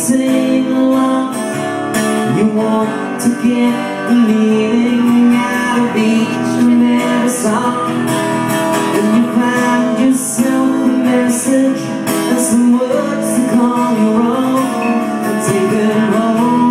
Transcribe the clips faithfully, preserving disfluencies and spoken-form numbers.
sing along. You want to get the meaning out of each and every song, and you find yourself a message and some words to call your own and take them home.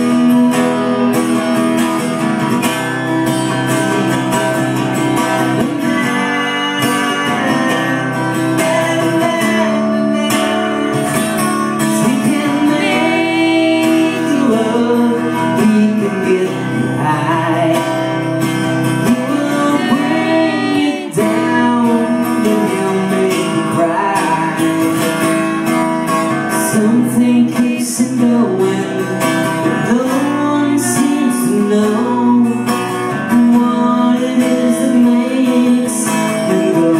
Something keeps it going, but no one seems to know what it is that makes it go.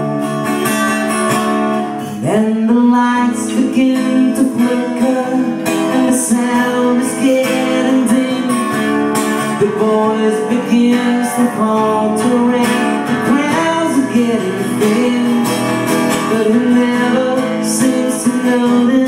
Then the lights begin to flicker and the sound is getting dim. The voice begins to falter and the crowds are getting thin, but who never seems to know that